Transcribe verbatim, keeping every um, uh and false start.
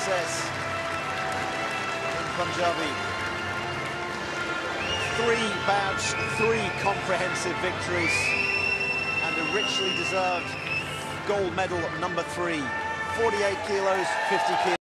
success in Punjabi. Three bouts, three comprehensive victories, and a richly deserved gold medal at number three. forty-eight kilos, fifty kilos.